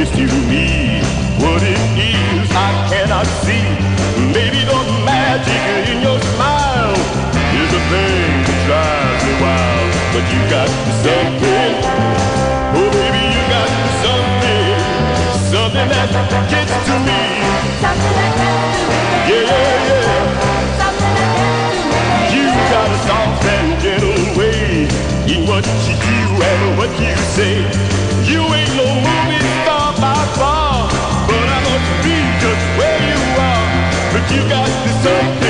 just to me. What it is I cannot see. Maybe the magic in your smile is the thing that drives me wild. But you got something, oh baby, you got something, something that gets to me. Something that gets to me. Yeah, yeah, yeah. Something that gets to me. You got a soft and gentle way in what you do and what you say. You ain't no movie star by far, but I must be just where you are. But you got this something.